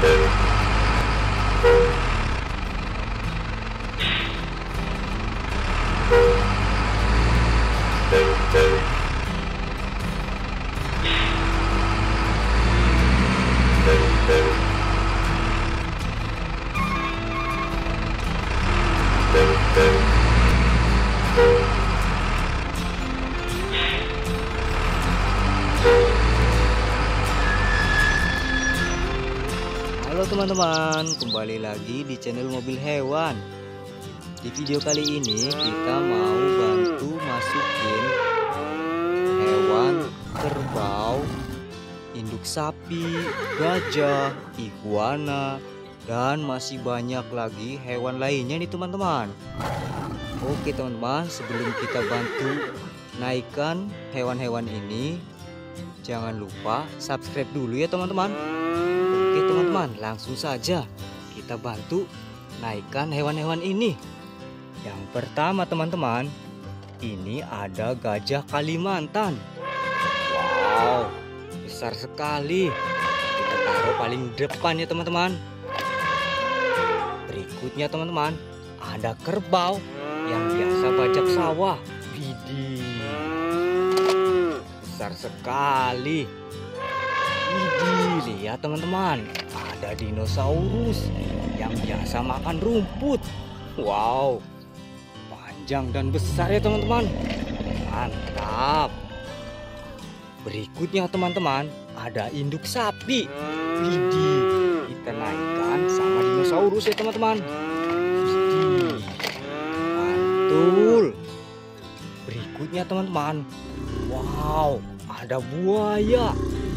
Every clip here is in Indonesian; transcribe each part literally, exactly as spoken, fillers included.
Halo teman-teman, kembali lagi di channel Mobil Hewan. Di video kali ini kita mau bantu masukin hewan kerbau, induk sapi, gajah, iguana, dan masih banyak lagi hewan lainnya nih teman-teman. Oke teman-teman, sebelum kita bantu naikkan hewan-hewan ini, jangan lupa subscribe dulu ya teman-teman. Oke teman-teman, langsung saja kita bantu naikkan hewan-hewan ini. Yang pertama teman-teman, ini ada gajah Kalimantan. Wow, besar sekali. Kita taruh paling depan ya teman-teman. Berikutnya teman-teman, ada kerbau yang biasa bajak sawah. Widih, besar sekali. Widih, lihat teman-teman, ada dinosaurus yang biasa makan rumput. Wow, panjang dan besar ya teman-teman. Mantap. Berikutnya teman-teman, ada induk sapi. Widih, kita naikkan sama dinosaurus ya teman-teman. Widih, mantul. Berikutnya teman-teman, wow, ada buaya.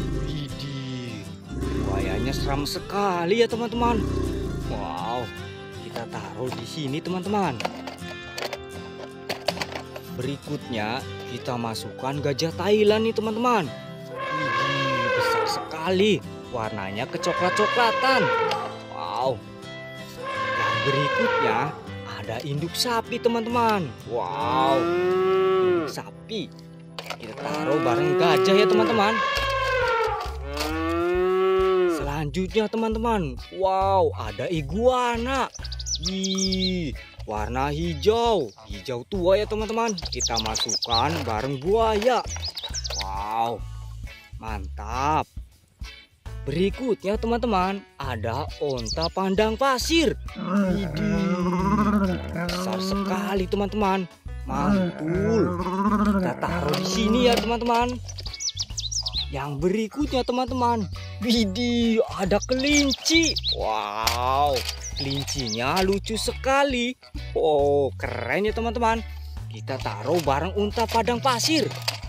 Buayanya seram sekali ya teman-teman. Wow, kita taruh di sini teman-teman. Berikutnya kita masukkan gajah Thailand nih teman-teman. Widih, besar sekali. Warnanya kecoklat-coklatan. Wow. Yang berikutnya ada induk sapi teman-teman. Wow, induk sapi. Kita taruh bareng gajah ya teman-teman. Selanjutnya teman-teman, wow, ada iguana. Wih, warna hijau, hijau tua ya teman-teman. Kita masukkan bareng buaya. Wow, mantap. Berikutnya teman-teman, ada onta pandang pasir. Widih, besar sekali teman-teman. Mantul. Kita taruh di sini ya teman-teman. Yang berikutnya teman-teman, widih, ada kelinci. Wow, kelincinya lucu sekali. Oh, keren ya teman-teman. Kita taruh bareng unta padang pasir.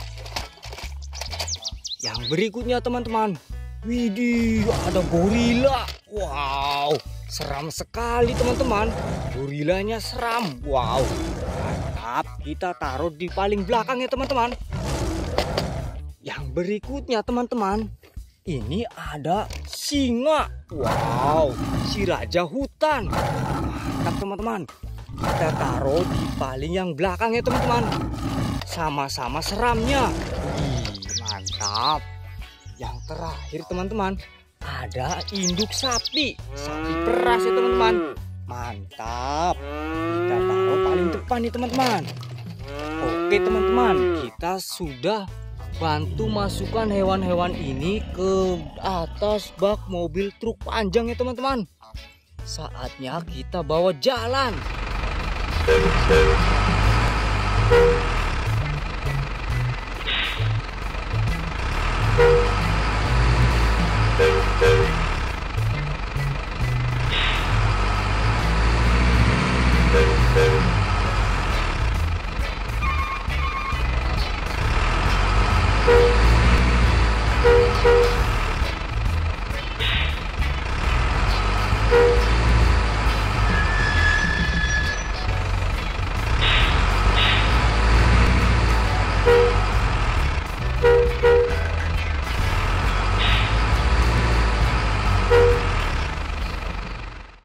Yang berikutnya teman-teman, widih, ada gorila. Wow, seram sekali teman-teman. Gorilanya seram. Wow, mantap. Kita taruh di paling belakang ya teman-teman. Yang berikutnya teman-teman, ini ada singa. Wow, si raja hutan. Mantap teman-teman. Kita taruh di paling yang belakang ya teman-teman. Sama-sama seramnya. Wih, mantap. Yang terakhir teman-teman, ada induk sapi. Sapi peras ya teman-teman. Mantap. Kita taruh paling depan nih teman-teman. Oke teman-teman, kita sudah bantu masukkan hewan-hewan ini ke atas bak mobil truk panjang ya teman-teman. Saatnya kita bawa jalan.